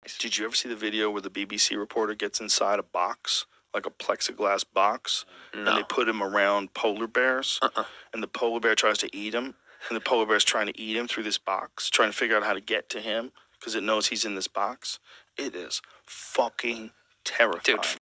Did you ever see the video where the BBC reporter gets inside a box, like a plexiglass box, and they put him around polar bears, and the polar bear tries to eat him, and the polar bear's trying to eat him through this box, trying to figure out how to get to him because it knows he's in this box? It is fucking terrifying. Dude,